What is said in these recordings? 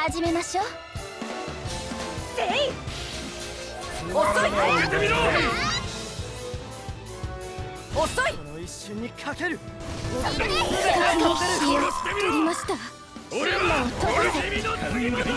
始めましょう。 遅い。 受けてみろ。 遅い。 この一瞬にかける。 赤き血を取りました。 俺は君の次のそ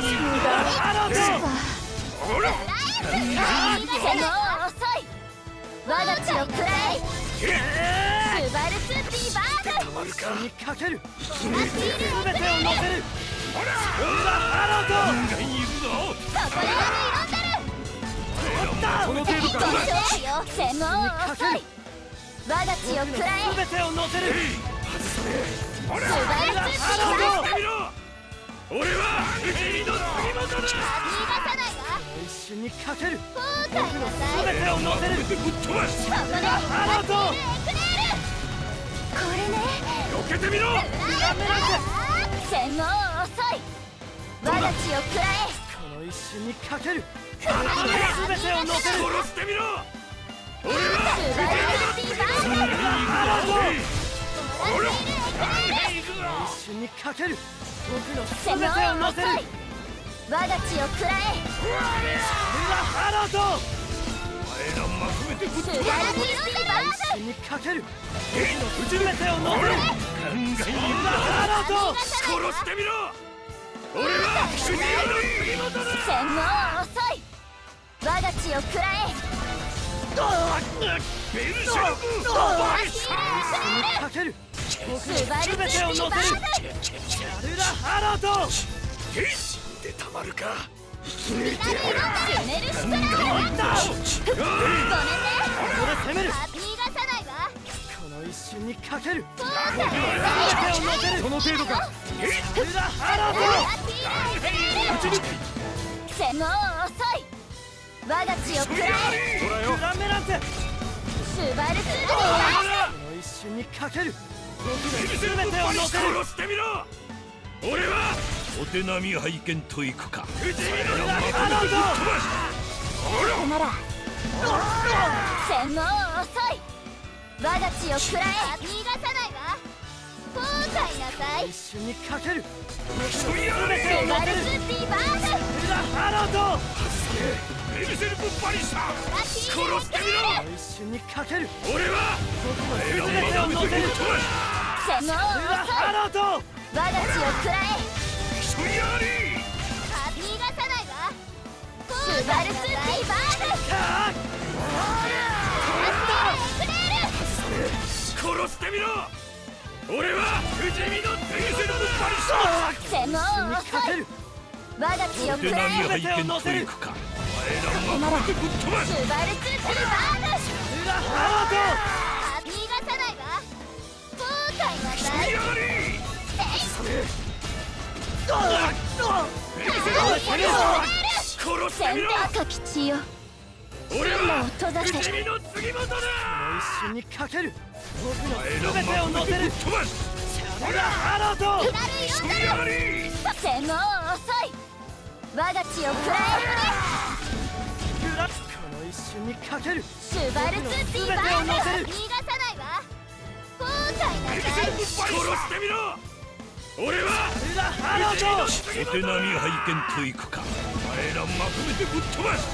の遅い。我が血を食らえ。スバルスディバード。 一瞬にかける。 全てを乗せる。 ほらガンガンいくぞ。 そこで挑んでる。 この程度か。 専門遅い。我が血を食らえ。 全てを乗せる。 ほらスバルスディバード。 してみろ。俺は不死身の杉本だ。 逃がさないわ。 一瞬にかける。 後悔なさい。 全てを乗せる。 ぶっ飛ばす。 そこでアロート。 これね。 避けてみろ。 専門遅い。我が血を食らえ。 この一瞬にかける。 全てを乗せる。 殺してみろ。俺はスバルスディバード。 ほら行くぞ。 一瞬にかける。僕の専門全てを乗遅い。 せる。 我が血を食らえ。 アロート。 前らまとめてぶっスバル飛ばす。 スディバー一瞬にかける。全てを乗せる。 ガンガンいくぞ。 アロート。 殺してみろ。俺は不死身の杉本だ。 ド。専門遅い。我が血を食らえ。 ベルシェルクバイサー。 かける。 スバルスディバード。 ルラアロート。 死んでたまるか。 シュネルストライ。ごめんね。 ここで攻める。 逃がさないわ。 この一瞬にかける。 後悔なさい。 全てを乗せる。 その程度か。 ルラアロート。 専門遅い。我が血を食らえ。 ほらよ。 ラメランテ。 スバルスディバーこの一瞬にかける。 ベルシェルクバイサー。殺してみろ。俺はお手並み拝見といくか。不死身のまとめてぶっ飛ばす。 ドなら専門遅い。我が血を食らえ。逃がさないわ。後悔なさい。 一瞬にかける。 スバルスディバード。 ルラアロート。 ベルセルクバリサー。殺してみろ。 一瞬にかける。 俺は前らまとめてぶっ飛ばす。 専門ルラ遅い。 アロート。 我が血を食らえ。 一緒にやり。 逃がさないわ。スバルスディバード。 殺してみろ。俺は不死身のベルセルクバリサー。 専門遅い。我が血をお手食らえ。 並み拝見といくか。前らまとめてぶっ飛ばす。 スバルスディバード。 ルラアロー逃がさないわ。後悔なさい。 やり。ベルセルクバリサー。殺してみろ。 赤き血よ。 俺は閉ざせ。 不死身の杉本だ。 一瞬にかける。 前らまとめてぶっ飛ばす。 ルラアロート。 一緒にやり。 専門遅い。我が血を食らルラ。この一瞬にかける。 え。スバルスディバード。逃がさないわ。後悔なベルセさい。 ルクバリサー。殺してみろ。俺はルラアロート。 お手並み拝見といくか。前らまとめてぶっ飛ばす。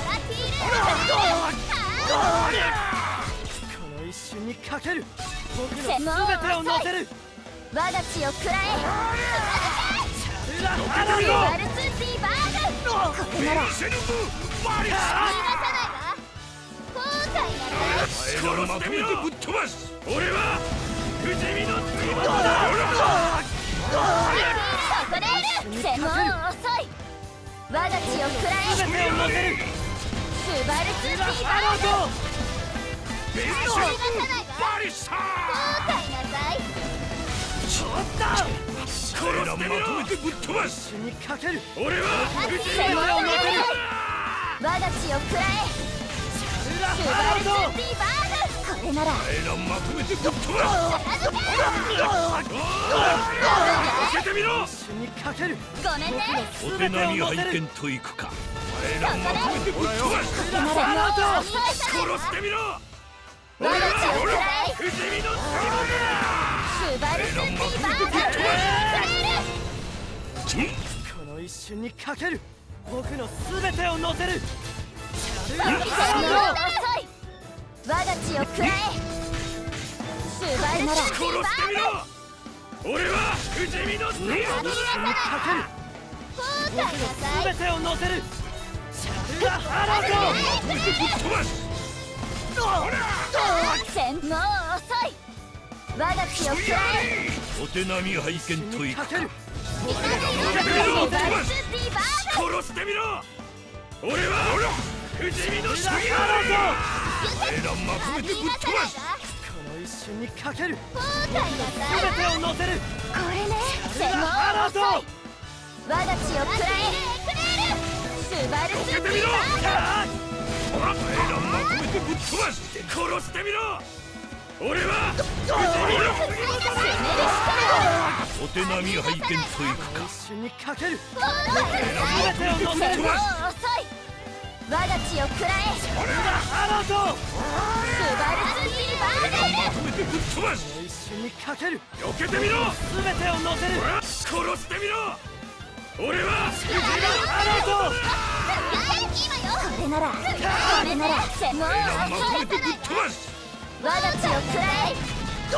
この一瞬にかける。 専門全てを乗遅い。 せる。 我が血を食らえ。 ルラアスローバルスディバード。これならベルセルクバリサ逃がさないわ。後悔なさい。 ー。前らまとめてぶっ飛ばす。俺は不死身の杉本だ。 そこで専門遅い。我が血を食らえ。 全てを乗せる。 スバルスディバード。 ベルセルクバリサー。 後悔なさい。 ちょっと。 前らまとめてぶっ飛ばす。 一瞬にかける。 俺は不死身専門遅い。 の杉本だ。 我が血を食らえ。 ルラスバルスアロート。 ディバード。これなら前らまとめてぶっ飛ばす。開けてみろ。 一瞬にかける。 ごめんね。 お手並み拝見といくか。前らまとめてぶっ飛ばす。 専門遅い。 殺してみろ。 我が血を食らえ。 不死身の杉本だ。 スバルスディバード。 このの一瞬にかける。僕の全てを乗せる。 遅い。我が血をくらえ。スバルス殺してみろ。俺は不死身のスピードだ。 後悔なさい。 全てを乗せる。シャルラハローまとめてぶっ飛ばす。 もう遅い。我が血をくらえ。 お手並み拝見といくか。 スバルスディバー殺してみろ。俺は不死身のスピードだ。お前らまとめてぶっ飛ばす。 この一瞬にかける。 後悔なさい。 全てを乗せる。 これね。 シャルラハロー我が血をくらえ。スバルスディバーお前らまとめてぶっ飛ばす。殺してみろ。俺はお手並み拝見といくか。 一瞬にかける。 もう遅い。我が血をくらえ。 シャルラハロースバルスディバーまとめてぶっ飛ばす。 一瞬にかける。 避けてみろ。 全てを乗せる。 殺してみろ。俺はシャルラハローこれならもうまとめてぶっ飛ばす。 我が血をくらえ。ス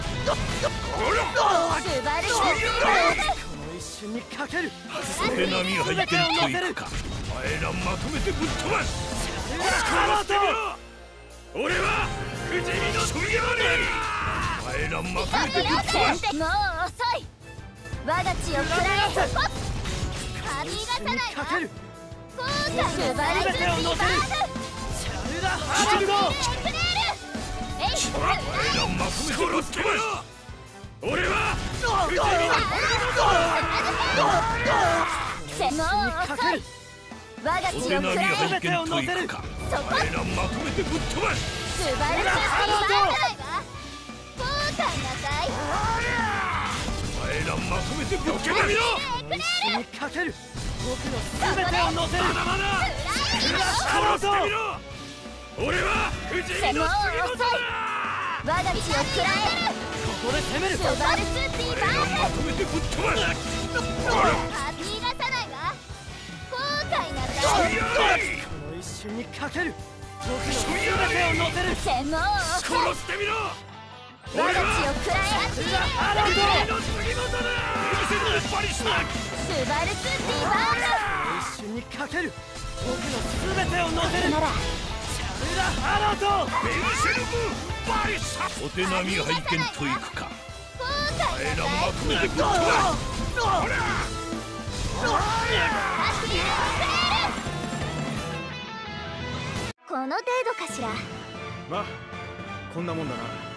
バルスディバーこの一瞬にかける。 お手並み拝見といくか。お前らまとめてぶっ飛ばす。殺してみろ。俺は不死身のスピードだ。お前らまとめてぶっ飛ばす。 もう遅い。我が血をくらえ。髪がさないわ。スバルスディバーシャルラハローお前らまとめてぶっ飛ばす。俺は不死身のもう遅い。我が血をくお手並みらえ。 拝見といくか。お前らまとめてぶっ飛ばす。 スバルスディバー後悔なさい。 お前らまとめてぶっ飛ばす。 一瞬にかける。僕の全てを乗せる。 まだまだ殺してみろ。俺は不死身のスピードだ。 我が血をくらえ。 ここで攻める。 スバルスディバーまとめてぶっ飛ばす。 逃がさないわ。後悔なさい。 この一瞬にかける。僕の全てを乗せる。 もう遅い。 殺してみろ。 我が血をくらえ。 シャルラハローの次元だ。スバルススバルスディバ一瞬にかける。僕の全てを乗せる。 ーならシャルラハローベルセルブバリサ。お手並み拝見といくか。 後悔お前らまとめてぶっ飛ばす。 この程度かしら。 まあこんなもんだな。